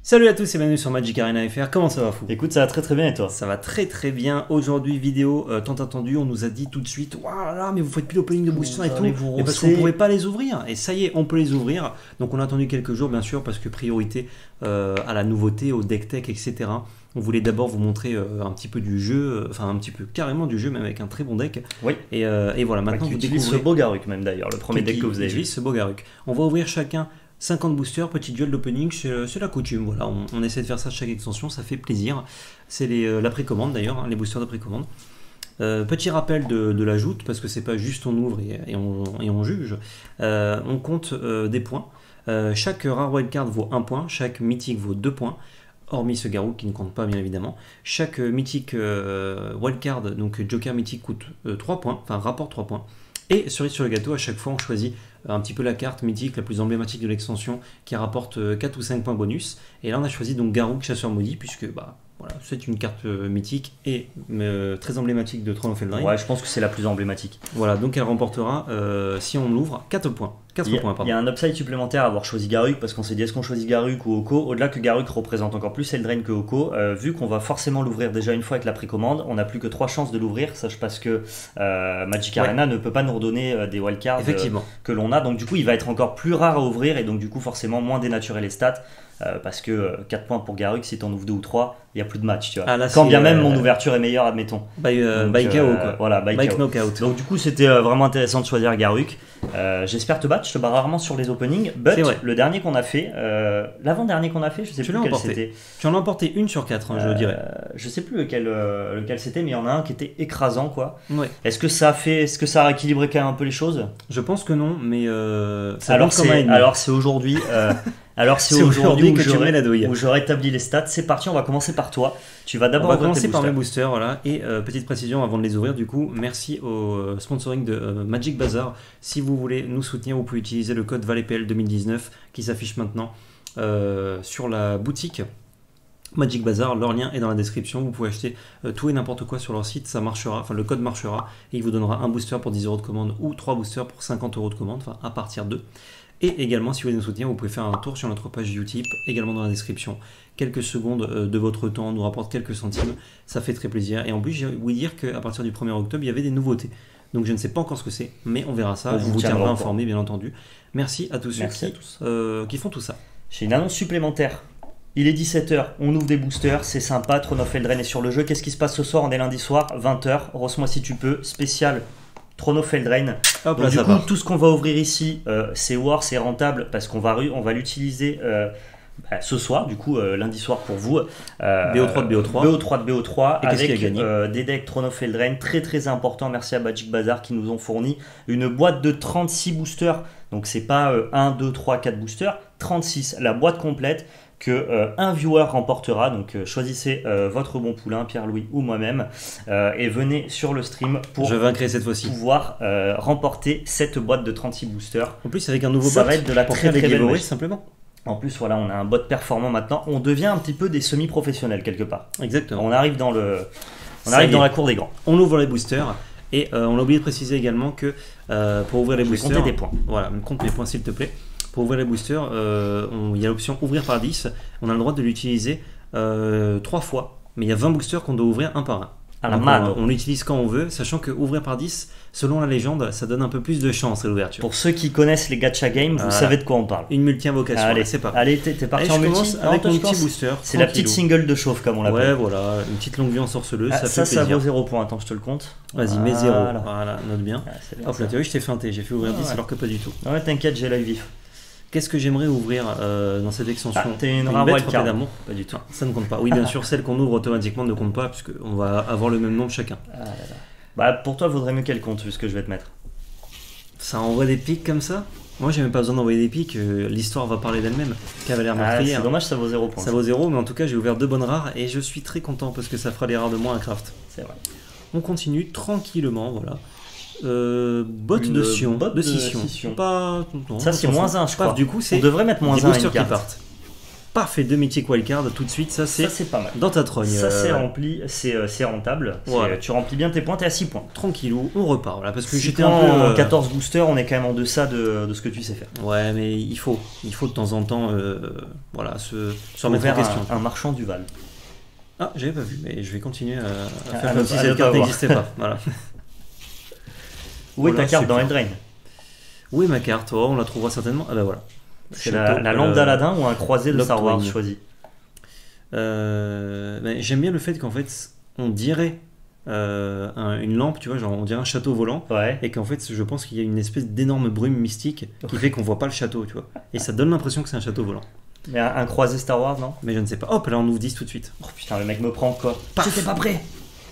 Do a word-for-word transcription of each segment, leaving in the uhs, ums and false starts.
Salut à tous et bienvenue sur Magic Arena F R, comment ça va fou? Écoute, ça va très très bien et toi? Ça va très très bien. Aujourd'hui, vidéo euh, tant attendue, on nous a dit tout de suite waouh là, mais vous faites plus d'opening de boosters et tout, et parce qu'on ne pouvait pas les ouvrir. Et ça y est, on peut les ouvrir. Donc on a attendu quelques jours, bien sûr, parce que priorité euh, à la nouveauté, au deck tech, et cetera. On voulait d'abord vous montrer euh, un petit peu du jeu, enfin un petit peu carrément du jeu, même avec un très bon deck. Oui. Et, euh, et voilà, maintenant bah, vous découvrez ce beau Garruk même d'ailleurs, le premier deck que vous avez vu. ce beau Garruk. On va ouvrir chacun cinquante boosters, petit duel d'opening, c'est la coutume. Voilà, on, on essaie de faire ça chaque extension, ça fait plaisir. C'est euh, la précommande d'ailleurs, hein, les boosters de précommande. Euh, petit rappel de, de la joute, parce que c'est pas juste on ouvre et, et, on, et on juge. Euh, on compte euh, des points. Euh, chaque rare wildcard vaut un point, chaque mythique vaut deux points. Hormis ce Garruk qui ne compte pas bien évidemment. Chaque euh, mythique euh, wildcard, donc Joker mythique, coûte euh, trois points, enfin rapporte trois points. Et cerise sur le gâteau, à chaque fois on choisit un petit peu la carte mythique la plus emblématique de l'extension qui rapporte quatre ou cinq points bonus. Et là on a choisi donc Garruk, chasseur maudit, puisque bah, voilà, c'est une carte euh, mythique et euh, très emblématique de Throne of Eldraine. Ouais, je pense que c'est la plus emblématique. Voilà, donc elle remportera, euh, si on l'ouvre, quatre points. quatre il, y a, points pardon. Il y a un upside supplémentaire à avoir choisi Garruk, parce qu'on s'est dit est-ce qu'on choisit Garruk ou Oko. Au-delà que Garruk représente encore plus Eldraine que Oko, euh, vu qu'on va forcément l'ouvrir déjà une fois avec la précommande, on n'a plus que trois chances de l'ouvrir, sache parce que euh, Magic ouais. Arena ne peut pas nous redonner euh, des wildcards euh, que l'on a, donc du coup il va être encore plus rare à ouvrir et donc du coup forcément moins dénaturer les stats. Euh, parce que euh, quatre points pour Garruk, si t'en ouvres deux ou trois, il n'y a plus de match, tu vois. Ah, là, quand bien même euh, mon ouverture est meilleure, admettons. By, euh, by K O, euh, quoi. Voilà, by, by K O. Knockout. Donc du coup, c'était euh, vraiment intéressant de choisir Garruk. Euh, J'espère te battre, je te bats rarement sur les openings. But le dernier qu'on a fait, euh, l'avant-dernier qu'on a fait, je sais tu plus lequel c'était. Tu en as emporté une sur quatre, hein, je dirais. Je sais plus lequel, euh, lequel c'était, mais il y en a un qui était écrasant, quoi. Ouais. Est-ce que ça a fait, est-ce que ça a rééquilibré quand même un peu les choses? Je pense que non, mais euh, ça alors c'est, alors c'est aujourd'hui. Euh, Alors c'est aujourd'hui où, où je rétablis les stats. C'est parti, on va commencer par toi. Tu vas d'abord on va commencer par mes boosters, voilà. Et euh, petite précision avant de les ouvrir, du coup, merci au euh, sponsoring de euh, Magic Bazaar. Si vous voulez nous soutenir, vous pouvez utiliser le code VALEPL deux mille dix-neuf qui s'affiche maintenant euh, sur la boutique Magic Bazaar. Leur lien est dans la description. Vous pouvez acheter euh, tout et n'importe quoi sur leur site, ça marchera. Enfin, le code marchera et il vous donnera un booster pour dix euros de commande ou trois boosters pour cinquante euros de commande, enfin à partir de. Et également, si vous voulez nous soutenir, vous pouvez faire un tour sur notre page Utip, également dans la description. Quelques secondes de votre temps nous rapportent quelques centimes, ça fait très plaisir. Et en plus, j'ai oublié de dire qu'à partir du premier octobre, il y avait des nouveautés. Donc je ne sais pas encore ce que c'est, mais on verra ça. On vous tiendra informé, bien entendu. Merci à tous ceux Merci qui, à tous. Euh, qui font tout ça. J'ai une annonce supplémentaire. Il est dix-sept heures, on ouvre des boosters, c'est sympa, Throne of Eldraine est sur le jeu. Qu'est-ce qui se passe ce soir? On est lundi soir, vingt heures, Rosse-moi si tu peux, spécial Throne of Eldraine. Hop, Donc, là, du coup, part. tout ce qu'on va ouvrir ici, euh, c'est War, c'est rentable parce qu'on va, on va l'utiliser euh, bah, ce soir, du coup, euh, lundi soir pour vous. Euh, B O trois de B O trois. B O trois de B O trois et avec qu euh, des decks Throne of Eldraine très très importants. Merci à Magic Bazaar qui nous ont fourni une boîte de trente-six boosters. Donc, c'est pas euh, un, deux, trois, quatre boosters, trente-six, la boîte complète. Que euh, un viewer remportera, donc euh, choisissez euh, votre bon poulain, Pierre-Louis ou moi-même, euh, et venez sur le stream pour Je vaincrai cette fois-ci. pouvoir euh, remporter cette boîte de trente-six boosters. En plus avec un nouveau ça bot va être de la pour très, faire des très giveaways belle simplement. En plus voilà, on a un bot performant maintenant, on devient un petit peu des semi-professionnels quelque part. Exactement. On arrive dans le, on ça arrive dans la cour des grands. On ouvre les boosters. Et euh, on a oublié de préciser également que euh, pour ouvrir les Je boosters, vais compter des points. Voilà, compte mes points s'il te plaît. Pour ouvrir les boosters, euh, on, il y a l'option ouvrir par dix. On a le droit de l'utiliser euh, trois fois. Mais il y a vingt boosters qu'on doit ouvrir un par un. À la main. On, on l'utilise quand on veut, sachant que ouvrir par dix, selon la légende, ça donne un peu plus de chance à l'ouverture. Pour ceux qui connaissent les gacha games, vous voilà. savez de quoi on parle. Une multi-invocation, allez, c'est pas. Allez, t'es parti allez, en multi. multi. Avec mon petit booster. C'est la petite single de chauffe comme on l'appelle. Ouais, voilà, une petite longue vue en sorceleuse, ah, ça, ça fait Ça, plaisir. ça vaut zéro point, attends, je te le compte. Vas-y, mets zéro. Voilà, note bien. Ah, bien hop là, tu vois, je t'ai feinté, j'ai fait ouvrir ah, dix ouais. alors que pas du tout. Ouais, t'inquiète, j'ai l'œil vif. Qu'est-ce que j'aimerais ouvrir euh, dans cette extension? ah, T'es une rare wildcard. Pas du tout. Non, ça ne compte pas. Oui, bien sûr, celle qu'on ouvre automatiquement ne compte pas, puisqu'on va avoir le même nombre chacun. Ah, là, là. Bah, pour toi, il vaudrait mieux qu'elle compte, vu ce que je vais te mettre. Ça envoie des pics comme ça? Moi, j'ai même pas besoin d'envoyer des pics, euh, l'histoire va parler d'elle-même. Cavalière meurtrière. Ah, c'est dommage, ça vaut zéro point. Ça vaut zéro, mais en tout cas, j'ai ouvert deux bonnes rares et je suis très content parce que ça fera les rares de moins à craft. C'est vrai. On continue tranquillement, voilà. Euh, bot Une de Sion, bot de de Scission. Scission. Pas, non, ça c'est moins un, je crois. Du coup, c'est on devrait mettre moins des un boosters à une qui carte. partent. Paf, et deux mythiques wildcard tout de suite, ça c'est Ça c'est pas mal. dans ta trogne. Ça c'est euh, rempli, c'est euh, c'est rentable. C'est- Voilà. Tu remplis bien tes points, t'es à six points. Tranquillou, on repart, voilà, parce que six j'étais points un peu... en euh, quatorze boosters, on est quand même en deçà de, de ce que tu sais faire. Ouais, mais il faut, il faut de temps en temps, euh, voilà, se, se remettre en Vers question. un, un marchand du Val. Ah, j'avais pas vu, mais je vais continuer à, à À faire ne- comme si à ne cette pas carte voir. n'existait pas. Voilà. Où est Voilà, ta carte dans super. Eldraine? Où est ma carte? Oh, on la trouvera certainement. Ah bah voilà. C'est Château, la, la lampe euh, d'Aladin ou un croisé de Star Wars Loctwing. choisi? Euh, mais j'aime bien le fait qu'en fait, on dirait euh, un- une lampe, tu vois, genre on dirait un château volant. Ouais. Et qu'en fait, je pense qu'il y a une espèce d'énorme brume mystique qui fait qu'on voit pas le château, tu vois. Et ça donne l'impression que c'est un château volant. Mais un, un croisé Star Wars, non? Mais je ne sais pas. Hop, là on ouvre dix tout de suite. Oh putain, le mec me prend quoi? Paf. J'étais pas prêt.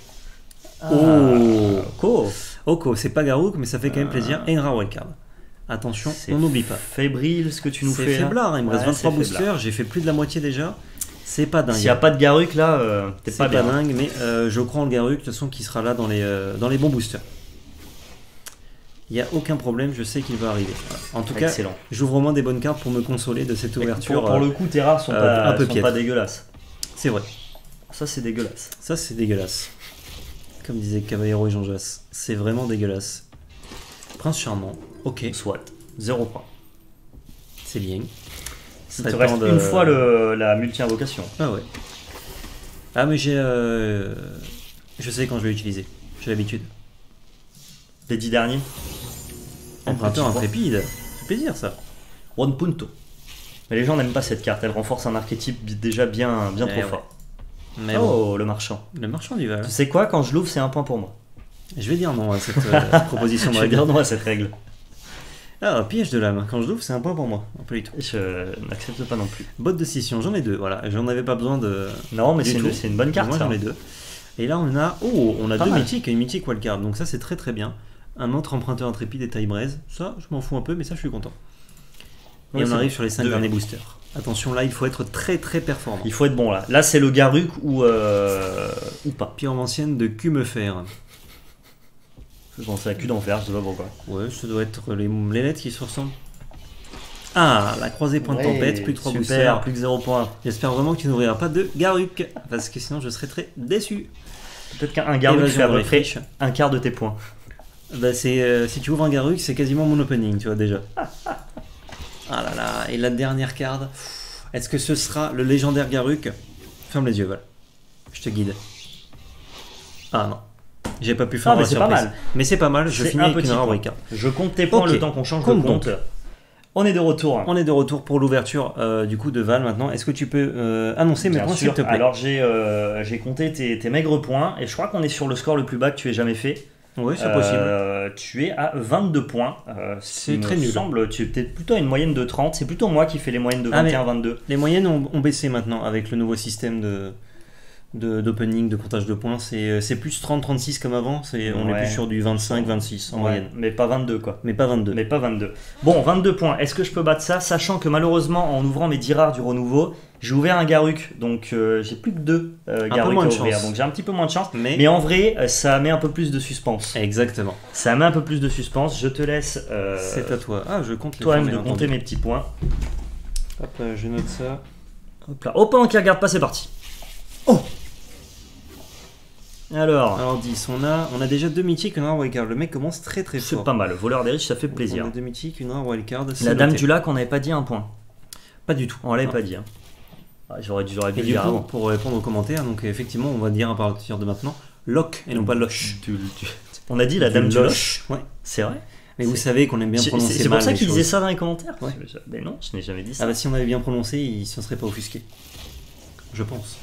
Oh. Ko. Oko, c'est pas Garouk, mais ça fait quand même Ah. plaisir. Et une rare wildcard. Attention, C'est on n'oublie pas. Fébrile ce que tu nous C'est fais. là. faiblard, il me reste Ouais, vingt-trois c'est boosters, faiblard. j'ai fait plus de la moitié déjà. C'est pas dingue. S'il n'y a pas de Garruk là, euh, t'es C'est pas pas, bien. dingue, mais euh, je crois en le Garruk, de toute façon, qui sera là dans les, euh, dans les bons boosters. Il n'y a aucun problème, je sais qu'il va arriver. Voilà. En tout cas, Excellent. j'ouvre au moins des bonnes cartes pour me consoler de cette ouverture. Pour, pour euh, le coup, tes rares sont, euh, pas, un peu sont piètres. pas dégueulasses. C'est vrai, Ça, c'est dégueulasse. ça c'est dégueulasse. Comme disait Caballero et Jean Jass, c'est vraiment dégueulasse. Prince charmant, ok, Soit. Zéro point. c'est bien. Il Serait te reste temps de- une fois le, la multi-invocation. Ah ouais. Ah mais j'ai... euh, Je sais quand je vais l'utiliser, j'ai l'habitude. Les dix derniers. Emprunteur petit point. intrépide, ça fait plaisir ça. One punto. Mais les gens n'aiment pas cette carte, elle renforce un archétype bi- déjà bien, bien Eh trop ouais. fort. Mais bon, Oh, le marchand. le marchand du Val. Tu sais quoi, quand je l'ouvre, c'est un point pour moi. Je vais dire non à cette euh, proposition de Je vais règle. dire non à cette règle. Ah, piège de l'âme, quand je l'ouvre c'est un point pour moi, un peu du tout. Je n'accepte pas non plus. Botte de scission, j'en ai deux, voilà, j'en avais pas besoin de... Non, mais Du c'est tout. une, c'est une bonne carte. Moi ça. j'en ai deux. Et là on a... Oh, on a Pas deux mal. mythiques et une mythique wildcard, donc ça c'est très très bien. Un autre emprunteur intrépide et taille braise, ça je m'en fous un peu mais ça je suis content. Et Ouais, on c'est arrive bon. sur les cinq Deux. derniers boosters. Attention là il faut être très très performant. Il faut être bon là. Là, c'est le Garruk ou, euh, ou pas. Pyre ancienne de Cumefer. Je pensais à cul d'enfer, je sais pas pourquoi. Ouais, ça doit être les, les lettres qui se ressemblent. Ah, la croisée point de tempête, plus que trois super, boosters. plus que zéro point. J'espère vraiment que tu n'ouvriras pas de Garruk, parce que sinon je serais très déçu. Peut-être qu'un Garruk Évasion fait à dans peu les près friches. un quart de tes points. Bah c'est, euh, si tu ouvres un Garruk, c'est quasiment mon opening, tu vois déjà. Ah là là, et la dernière carte, est-ce que ce sera le légendaire Garruk? Ferme les yeux, Val. Je te guide. Ah non, j'ai pas pu faire Ah, mais la c'est pas surprise. mal. Mais c'est pas mal, je C'est finis un avec petit une rare point. wildcard. Je compte tes points Ok. le temps qu'on change Compte de compte. On est de retour. On est de retour pour l'ouverture euh, du coup de Val maintenant. Est-ce que tu peux euh, annoncer mes Bien points s'il sûr. te plaît? Alors j'ai euh, j'ai compté tes, tes maigres points et je crois qu'on est sur le score le plus bas que tu aies jamais fait. Oui, c'est possible. Euh, tu es à vingt-deux points. Euh, C'est il me très nul. semble, tu es peut-être plutôt à une moyenne de trente. C'est plutôt moi qui fais les moyennes de Ah, mais- vingt et un vingt-deux. Les moyennes ont, ont baissé maintenant avec le nouveau système de de- d'opening, de, comptage de points. C'est c'est plus trente trente-six comme avant. C'est, on est Ouais. plus sur du vingt-cinq vingt-six en Ouais, moyenne. mais pas vingt-deux quoi. Mais pas vingt-deux. Mais pas vingt-deux. Bon, vingt-deux points. Est-ce que je peux battre ça, sachant que malheureusement, en ouvrant mes dix rares du renouveau, j'ai ouvert un Garruk, donc euh, j'ai plus que deux euh, peu Garruk moins à de ouvrir, chance. donc j'ai un petit peu moins de chance. Mais, Mais en vrai, euh, ça met un peu plus de suspense. exactement. Ça met un peu plus de suspense. Je te laisse euh, C'est à toi. Ah, je compte les toi-même points, de bien compter entendu. mes petits points. Hop, euh, je note ça. Hop là. Oh, pendant qu'il regarde pas, c'est parti. Oh Alors, Alors dix, on a, on a déjà deux mythiques, une rare wildcard. Le mec commence très très c'est fort. pas mal. Le voleur des riches, ça fait plaisir. On a deux mythiques, une rare wildcard. c'est La dame noté. du lac, on n'avait pas dit un point. Pas du tout. On l'avait Non. pas dit. Hein. Ah, j'aurais dû, j'aurais dû Et le du dire coup, avant. pour répondre aux commentaires, donc effectivement, on va dire à partir de maintenant, Loch et non pas Loche. Du- du- On a dit la dame du loche. Ouais. C'est vrai. Mais vous C'est- savez qu'on aime bien C'est prononcer c'est mal pour ça les qu'il disait choses. ça dans les commentaires. Ouais. Mais non, je n'ai jamais dit ça. Ah bah si on avait bien prononcé, il se serait pas offusqué. Je pense.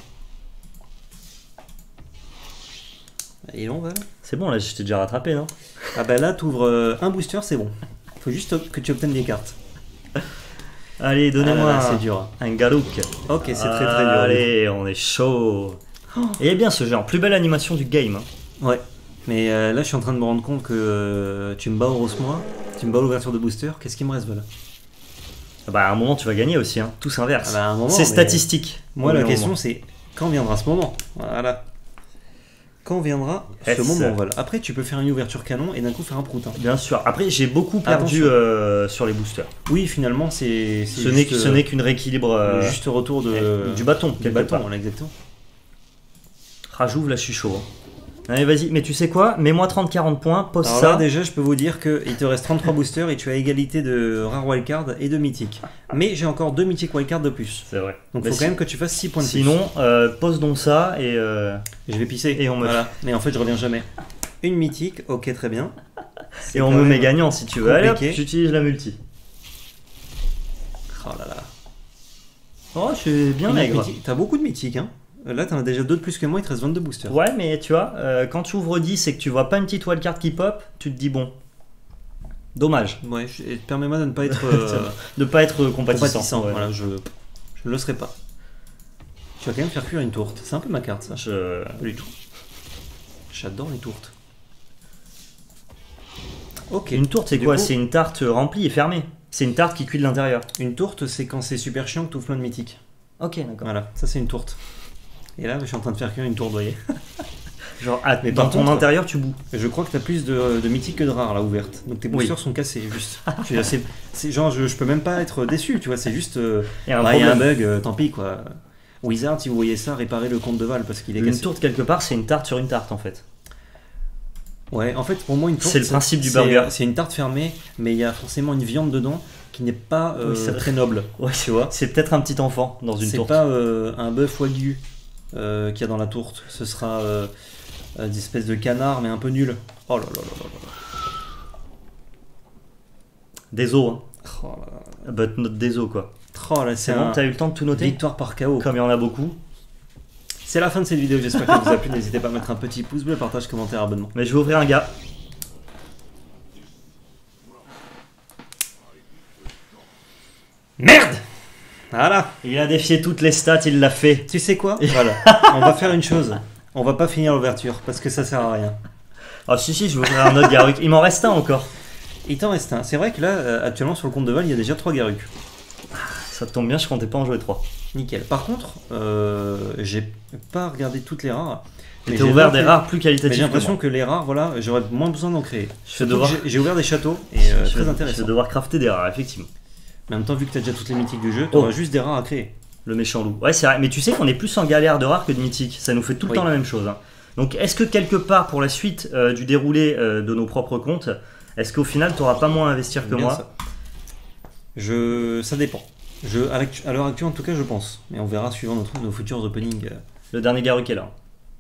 Et on va. C'est bon, là, je t'ai déjà rattrapé, non? Ah bah là, t'ouvres euh, un booster, c'est bon. Faut juste ob- que tu obtiennes des cartes. Allez, Ah donnez-moi là là, un, c'est dur. un Garruk. Ok, c'est très très dur. Allez, on est chaud. Et bien ce genre, plus belle animation du game. hein. Ouais. Mais euh, là, je suis en train de me rendre compte que euh, tu me bats au Rosse-moi, tu me bats à l'ouverture de booster. Qu'est-ce qui me reste, voilà? Ah Bah à un moment tu vas gagner aussi, hein. Tout s'inverse. Ah bah, à un moment, c'est mais- statistique. Moi, Au la bout d'un question, moment. c'est quand viendra ce moment? Voilà. quand viendra ce S. moment. Voilà. Après, tu peux faire une ouverture canon et d'un coup faire un prout. Hein. Bien sûr. Après, j'ai beaucoup perdu euh, sur les boosters. Oui, finalement, c'est. Ce n'est ce n'est qu'une rééquilibre. Euh, le juste retour de, du bâton. Du bâton, voilà, exactement. Rajouve, là, je suis chaud. Hein. Allez, vas-y, mais tu sais quoi? Mets-moi trente quarante points, pose Alors ça. Là, déjà, je peux vous dire qu'il te reste trente-trois boosters et tu as égalité de rare wildcard et de mythique. Mais j'ai encore deux mythiques wildcard de plus. C'est vrai. Donc il faut si... quand même que tu fasses six points de Sinon, plus. Sinon, euh, pose donc ça et. Euh... Je vais pisser. Et on me. Voilà. Mais en fait, je reviens jamais. Une mythique, ok, très bien. Et on me met gagnant si tu veux. Allez, hop, j'utilise la multi. Oh là là. Oh, je suis bien maigre. T'as beaucoup de mythiques, hein. Là, t'en as déjà deux de plus que moi, il te reste vingt-deux boosters. Ouais, mais tu vois, euh, quand tu ouvres dix et que tu vois pas une petite wildcard qui pop, tu te dis bon. Dommage. Ouais, permets-moi de ne pas être. Euh, de pas être compatissant. compatissant ouais. Voilà, je je ne le serai pas. Tu vas quand même faire cuire une tourte. C'est un peu ma carte, ça. Je. Pas du tout. J'adore les tourtes. Ok. Une tourte, c'est quoi? C'est une tarte remplie et fermée. C'est une tarte qui cuit de l'intérieur. Une tourte, c'est quand c'est super chiant que tu ouvres plein de mythiques. Ok, d'accord. Voilà, ça c'est une tourte. Et là, je suis en train de faire cuire une tourte, vous voyez. Genre, ah, mais dans ton contre, intérieur, tu boues. Je crois que tu as plus de, de mythiques que de rares là ouverte. Donc tes boosters oui. sont cassés, juste. C'est genre, je, je peux même pas être déçu, tu vois. C'est juste. Euh, il y a un, bah, y a un bug, euh, tant pis quoi. Wizard, si vous voyez ça, réparez le compte de Val parce qu'il est une cassé. Une tourte, quelque part, c'est une tarte sur une tarte en fait. Ouais, en fait, pour moi, une tourte. C'est le principe du burger. C'est une tarte fermée, mais il y a forcément une viande dedans qui n'est pas euh, oui, très noble. Ouais, tu vois. C'est peut-être un petit enfant dans une tourte. C'est pas euh, un bœuf wagyu. Euh, qu'il y a dans la tourte, ce sera euh, euh, des espèces de canards mais un peu nul. Oh là là là là là. Des os, hein. Oh là là. But not des os quoi. Oh là, c'est bon, t'as eu le temps de tout noter. Victoire par K O. Comme il y en a beaucoup. C'est la fin de cette vidéo, j'espère qu'elle vous a plu. N'hésitez pas à mettre un petit pouce bleu, partage, commentaire, abonnement. Mais je vais ouvrir un gars. Merde! Voilà. Il a défié toutes les stats, il l'a fait. Tu sais quoi? Voilà. On va faire une chose. On va pas finir l'ouverture parce que ça sert à rien. Ah si si, je vais ouvrir un autre Garruk. Il m'en reste un encore. Il t'en reste un. C'est vrai que là, euh, actuellement sur le compte de Val, il y a déjà trois Garruk. Ça tombe bien, je comptais pas en jouer trois. Nickel. Par contre, euh, j'ai pas regardé toutes les rares. Mais j'ai ouvert des rares plus qualitatives. J'ai l'impression que, que les rares, voilà, j'aurais moins besoin d'en créer. Devoir... J'ai ouvert des châteaux et euh, je très vais, intéressant. Je vais devoir crafter des rares, effectivement. Mais en même temps, vu que tu as déjà toutes les mythiques du jeu, tu auras oh. juste des rares à créer. Le méchant loup. Ouais, c'est vrai. Mais tu sais qu'on est plus en galère de rares que de mythiques. Ça nous fait tout le oui. temps la même chose. Hein. Donc, est-ce que quelque part, pour la suite euh, du déroulé euh, de nos propres comptes, est-ce qu'au final, tu n'auras pas moins à investir que moi ça. Je... ça dépend. Je... À l'heure actuelle, en tout cas, je pense. Mais on verra suivant notre... nos futurs openings. Le dernier Garruk est là.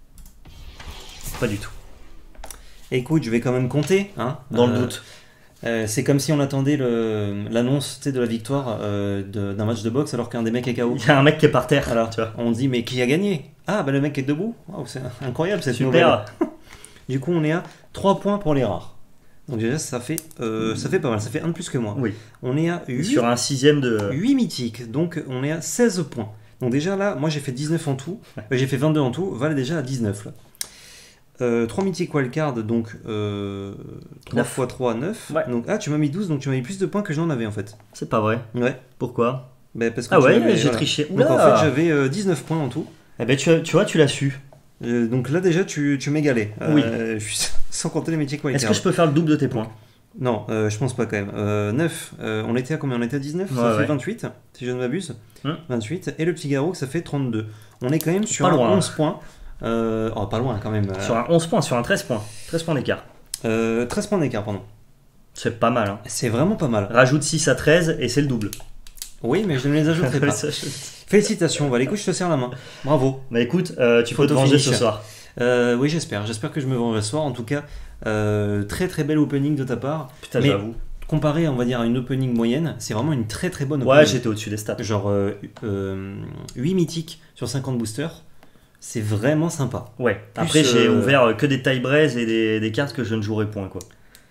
Pas du tout. Écoute, je vais quand même compter. Hein, Dans euh... le doute. Euh, c'est comme si on attendait l'annonce de la victoire euh, d'un match de boxe alors qu'un des mecs est K O. Il y a un mec qui est par terre. Alors, tu vois. On dit mais qui a gagné? Ah bah le mec est debout. Wow, c'est incroyable cette Super. nouvelle. Du coup on est à trois points pour les rares. Donc déjà ça fait, euh, ça fait pas mal, ça fait un de plus que moi. Oui. On est à huit, sur un sixième de... huit mythiques, donc on est à seize points. Donc déjà là, moi j'ai fait dix-neuf en tout, ouais. euh, j'ai fait vingt-deux en tout, Val est déjà à dix-neuf là. Euh, trois mythiques wildcard, donc euh, trois fois trois, neuf. Ouais. Donc, ah, tu m'as mis douze, donc tu m'as mis plus de points que je n'en avais en fait. C'est pas vrai. Ouais. Pourquoi? Bah, parce que Ah ouais, j'ai voilà. triché. Oula. Donc en fait, j'avais euh, dix-neuf points en tout. Eh ben, tu, tu vois, tu l'as su. Euh, donc là, déjà, tu, tu m'égalais. Oui. Euh, sans compter les mythiques wildcard. Est-ce que je peux faire le double de tes points? Non, euh, je pense pas quand même. Euh, neuf, euh, on était à combien? On était à dix-neuf, ouais, ça fait ouais. vingt-huit, si je ne m'abuse. Hum. vingt-huit. Et le petit Garruk, ça fait trente-deux. On est quand même sur pas un loin, onze points. Euh, oh, pas loin quand même. Sur un onze points, sur un treize points. treize points d'écart. Euh, treize points d'écart, pardon. C'est pas mal. Hein. C'est vraiment pas mal. Rajoute six à treize et c'est le double. Oui, mais je ne les ajouterai pas. Félicitations, Val. Écoute, je te serre la main. Bravo. Bah écoute, euh, tu peux te venger ce soir. Euh, oui, j'espère. J'espère que je me vengerai ce soir. En tout cas, euh, très très belle opening de ta part. Putain, j'avoue. Comparé, on va dire, à une opening moyenne, c'est vraiment une très très bonne opening. Ouais, j'étais au-dessus des stats. Genre euh, euh, huit mythiques sur cinquante boosters. C'est vraiment sympa. Ouais. Plus après, j'ai euh... ouvert que des taille braise et des, des cartes que je ne jouerai point, quoi.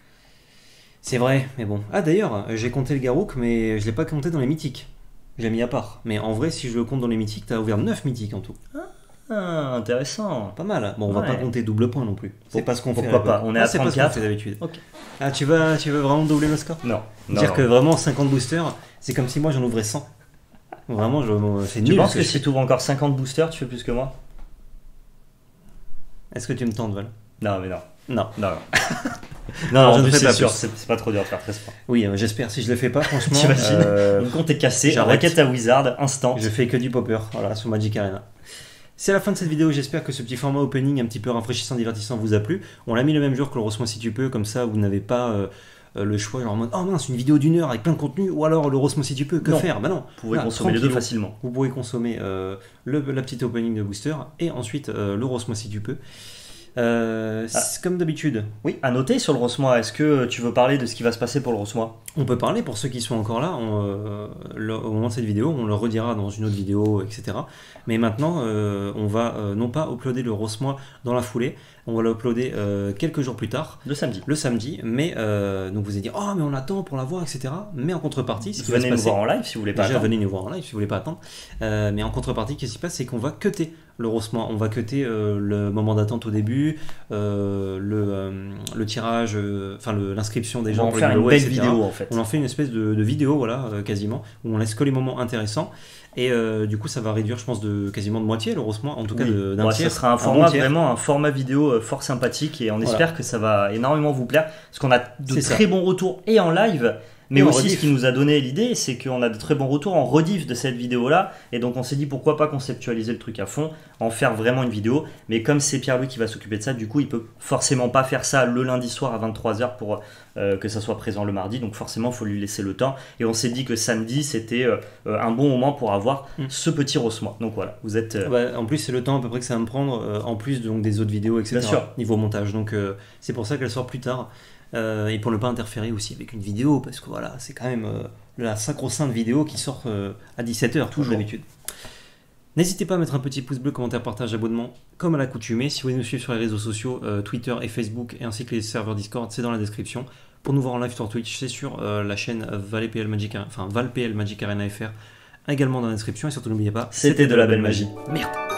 C'est vrai, mais bon. Ah, d'ailleurs, j'ai compté le Garruk, mais je l'ai pas compté dans les mythiques. J'ai mis à part. Mais en vrai, si je le compte dans les mythiques, t'as ouvert neuf mythiques en tout. Ah, intéressant. Pas mal. Bon, on va ouais. pas compter double point non plus. C'est pas ce qu'on fait. Pourquoi pas? On est ah, à trente-quatre d'habitude. Okay. Ah, tu veux, tu veux vraiment doubler le score? Non. Dire que vraiment cinquante boosters, c'est comme si moi j'en ouvrais cent. Vraiment, je, c'est nul. Tu penses que, que si tu ouvres encore cinquante boosters, tu fais plus que moi? Est-ce que tu me tentes, Val? Non, mais non. Non. Non, non, Alors, non je en ne plus, fais pas c'est sûr, plus. c'est c'est pas trop dur de faire treize points. Oui, euh, j'espère. Si je le fais pas, franchement, T'imagines euh, Mon compte est cassé, j'arrête. raquette à Wizard, instant. je fais que du popper, voilà, sur Magic Arena. C'est la fin de cette vidéo, j'espère que ce petit format opening un petit peu rafraîchissant, divertissant vous a plu. On l'a mis le même jour que le Rose-moi si tu peux, comme ça vous n'avez pas euh, euh, le choix, genre en mode oh mince, une vidéo d'une heure avec plein de contenu, ou alors le Rose-moi si tu peux, que Non. faire? Bah non, Vous pouvez Là, consommer les deux tranquillou. facilement. Vous pouvez consommer euh, le, la petite opening de booster et ensuite euh, le Rose-moi si tu peux. Euh, Ah. c'est Comme d'habitude, Oui, à noter sur le Rosmois, est-ce que tu veux parler de ce qui va se passer pour le Rosmois? on peut parler pour ceux qui sont encore là. On, euh, le- au moment de cette vidéo, on le redira dans une autre vidéo, et cetera. Mais maintenant, euh, on va euh, non pas uploader le Rose-moi dans la foulée, on va l'uploader euh, quelques jours plus tard. Le samedi. Le samedi, mais euh, donc vous allez dire oh mais on attend pour la voir, et cetera. Mais en contrepartie, ce qui va se Venez nous passer, voir en live si vous voulez pas déjà attendre. venez nous voir en live si vous voulez pas attendre. Euh, mais en contrepartie, qu'est-ce qui se passe, c'est qu'on va cutter le Rose-moi, on va cutter euh, le moment d'attente au début, euh, le, euh, le tirage, euh, enfin le- l'inscription des On va gens en pour faire les une giveaways, belle et cetera. vidéo en fait. On en fait une espèce de, de vidéo, voilà, euh, quasiment, où on laisse que les moments intéressants. Et euh, du coup, ça va réduire, je pense, de quasiment de moitié le Rose-moi, en tout cas Oui. de- d'un Bon, tiers. ce sera un bon format tiers. vraiment un format vidéo euh, fort sympathique et on Voilà. espère que ça va énormément vous plaire parce qu'on a de C'est ça. très bons retours et en live. Mais Et en aussi, rediff. ce qui nous a donné l'idée, c'est qu'on a de très bons retours en rediff de cette vidéo-là. Et donc, on s'est dit pourquoi pas conceptualiser le truc à fond, en faire vraiment une vidéo. Mais comme c'est Pierre-Louis qui va s'occuper de ça, du coup, il peut forcément pas faire ça le lundi soir à vingt-trois heures pour euh, que ça soit présent le mardi. Donc, forcément, il faut lui laisser le temps. Et on s'est dit que samedi, c'était euh, un bon moment pour avoir Mm. ce petit Rose-moi. Donc, voilà, vous êtes. euh, Bah, en plus, c'est le temps à peu près que ça va me prendre, euh, en plus donc, des autres vidéos, et cetera. Bien sûr. Niveau montage. Donc, euh, c'est pour ça qu'elle sort plus tard. Euh, et pour ne pas interférer aussi avec une vidéo, parce que voilà, c'est quand même euh, la sacro-sainte vidéo qui sort euh, à dix-sept heures, toujours Toujours. d'habitude. N'hésitez pas à mettre un petit pouce bleu, commentaire, partage, abonnement, comme à l'accoutumée. Si vous voulez nous suivre sur les réseaux sociaux, euh, Twitter et Facebook, et ainsi que les serveurs Discord, c'est dans la description. Pour nous voir en live sur Twitch, c'est sur euh, la chaîne ValPL Magic, enfin ValPL Magic Arena F R, également dans la description. Et surtout, n'oubliez pas, C'était de la belle magie. Merde.